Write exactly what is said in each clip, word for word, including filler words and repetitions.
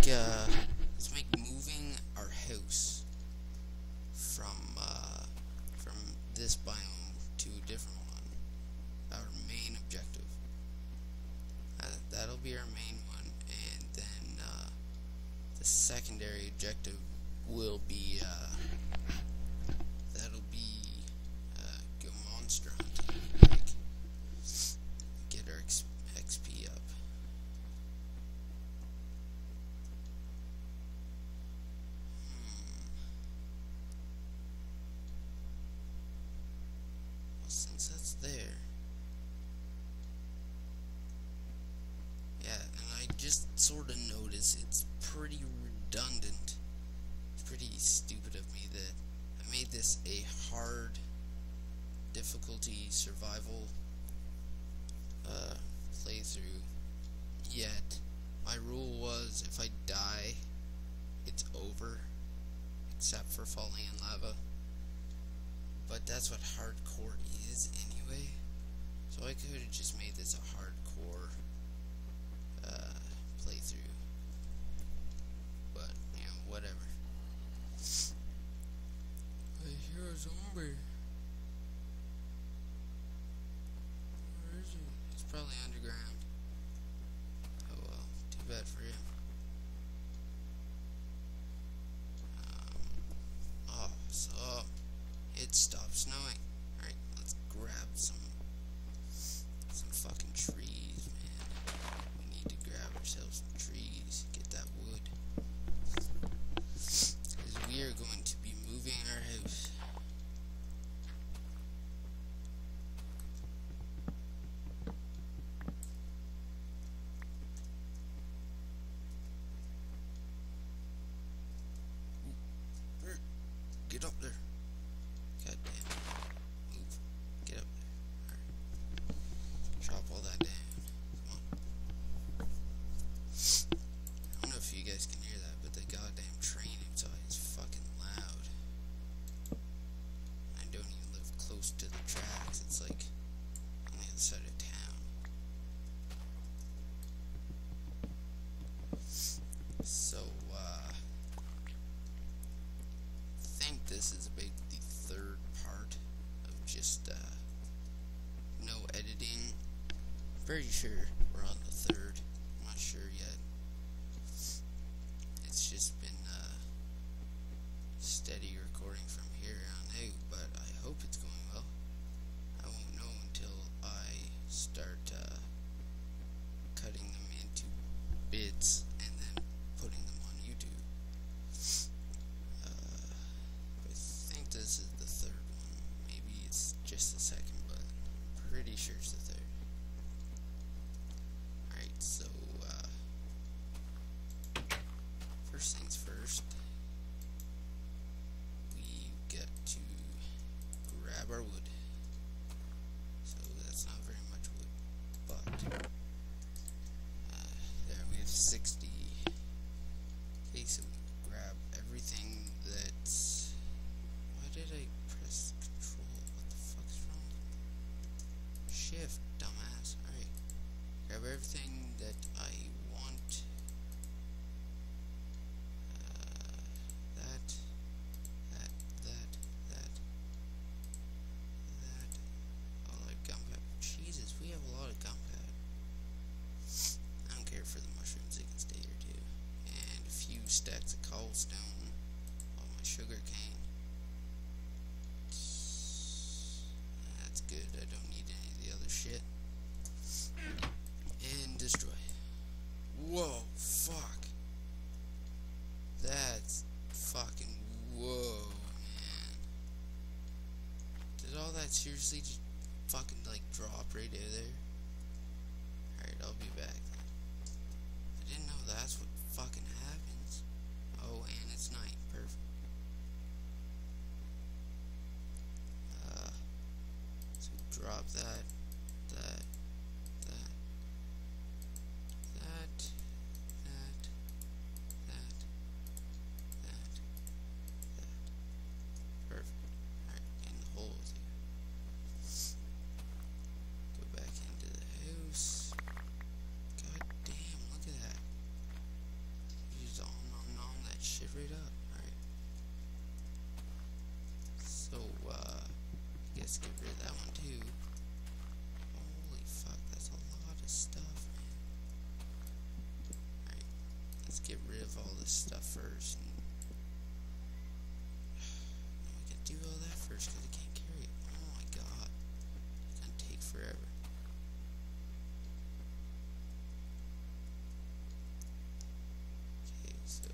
uh, let's make moving our house from uh, from this biome to a different one our main objective. Uh, that'll be our main one, and then uh, the secondary objective will be uh, that'll be uh, go monster hunting, like get our X P up. Since that's there, yeah, and I just sort of noticed it's pretty redundant. It's pretty stupid of me that I made this a hard difficulty survival uh, playthrough, yet my rule was if I die, it's over, except for falling in lava. But that's what hardcore is anyway. So I could have just made this a hardcore uh, playthrough. But, you know, whatever. I hear a zombie. Where is he? He's probably underground. Oh well, too bad for him. Um, oh, so... It stopped snowing. Alright, let's grab some some fucking trees, man. We need to grab ourselves some trees, get that wood. Because we are going to be moving our house. Ooh. Get up there. God damn. Move. Get up there. Alright. Chop all that down. Come on. I don't know if you guys can hear that, but the goddamn train outside is fucking loud. I don't even live close to the tracks. It's like on the other side of town. So, uh... I think this is a big third part of just uh, no editing. Pretty sure we're on the third. I'm not sure yet. It's just been uh, steady recording from here on out, but I hope it's going well. I won't know until I start uh, cutting them into bits and then putting them on YouTube. This is the third one. Maybe it's just the second, but I'm pretty sure it's the third. Alright, so, uh, first things first, we get to grab our wood. So that's not very much wood, but, uh, there we have sixty. Okay, so we grab everything that's... Why did I press control? What the fuck's wrong? Shift, dumbass. Alright. Grab everything that I want. Uh, that. That. That. That. That. All our gunpowder. Jesus, we have a lot of gunpowder. I don't care for the mushrooms, they can stay here too. And a few stacks of cobblestone. All my sugar cane. That's good, I don't need any of the other shit. And destroy. Whoa, fuck. That's fucking whoa, man. Did all that seriously just fucking like drop right out there? Alright, I'll be back then. I didn't know that's what fucking happens. Oh, and it's night. Perfect. Uh, so drop that, that, that, that, that, that, that, that. Perfect. Alright, in the hole with you. Go back into the house. let's get rid of all this stuff first. And no, we can do all that first because I can't carry it. Oh my god. It's gonna take forever. Okay, so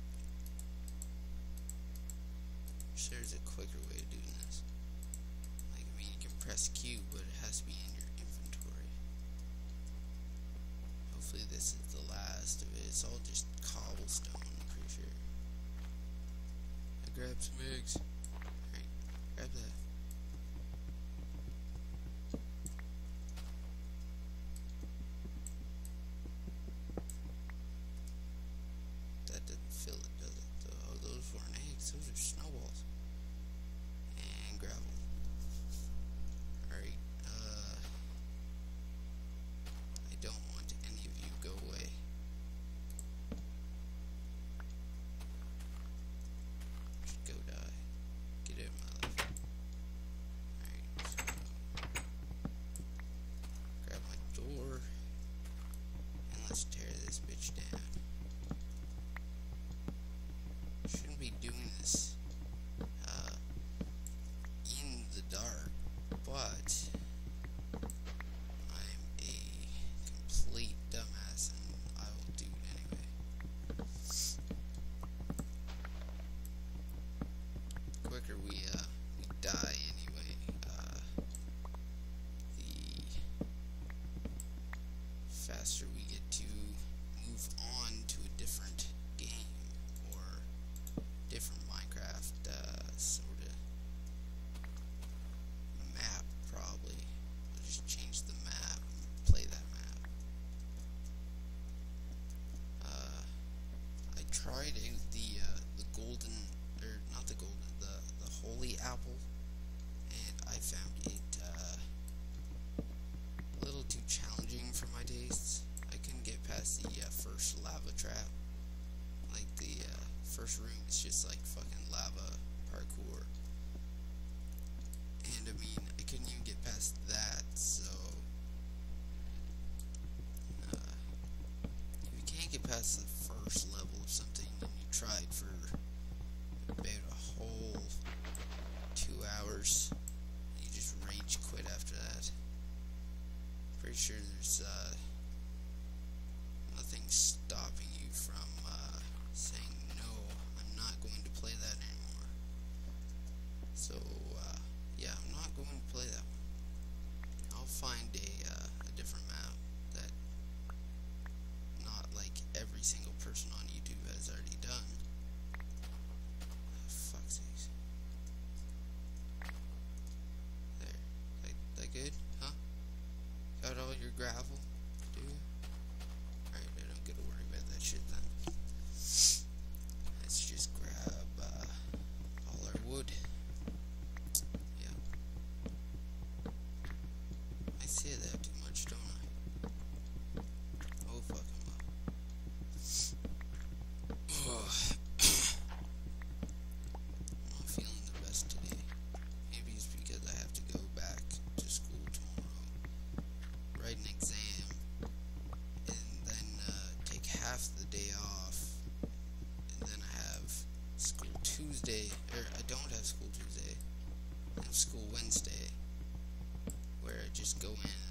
there's a quicker way of doing this. Like, I mean, you can press Q, but it has to be in your inventory. Hopefully this is the last of it. It's all just cobblestone, I'm pretty sure. I grabbed some eggs. Alright, grab that. That didn't fill it, does it? Oh, those weren't eggs, those are snowballs. And gravel. Alright, uh... I don't want any of you go away. Just go die. Get out of my life. Alright, so... grab my door. And let's tear this bitch down. Shouldn't be doing this uh, in the dark, but I'm a complete dumbass and I will do it anyway. Quicker we uh we die anyway, uh, the faster we get to move on to a different game or different Minecraft uh, sort of map, probably. I'll just change the map and play that map. Uh, I tried out the uh, the golden, or not the golden, the the holy apple, and I found it uh, a little too challenging for my tastes. I couldn't get past the uh, first lava trap. Like the uh, first room is just like fucking lava parkour. And I mean, I couldn't even get past that, so uh, if you can't get past the first level of something and you tried for about a whole two hours, you just rage quit after that. Pretty sure there's uh, nothing stopping you from uh, saying no, I'm not going to play that anymore. So uh, yeah, I'm not going to play that one. I'll find a, uh, a different map that not like every single person on YouTube has already done. Oh, fuck's sakes. There. That, that good? Huh? Got all your gravel? Do you? Alright, I don't get to worry about that shit then. Let's just grab uh, all our wood. Yeah. I say that too much, don't I? Oh, fucking well. I'm not feeling the best today. Maybe it's because I have to go back to school tomorrow, write an exam, and then uh, take half the day off, and then I have school Tuesday, or I don't have school Tuesday, I have school Wednesday, where I just go in